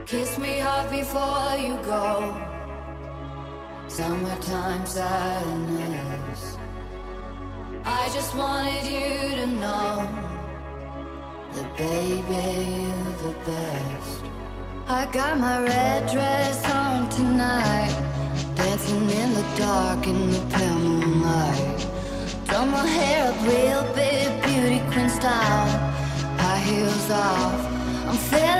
Kiss me hard before you go. Summertime sadness. I just wanted you to know that baby, you're the best. I got my red dress on tonight, dancing in the dark in the pale moonlight. Done my hair up real big, beauty queen style. High heels off, I'm feeling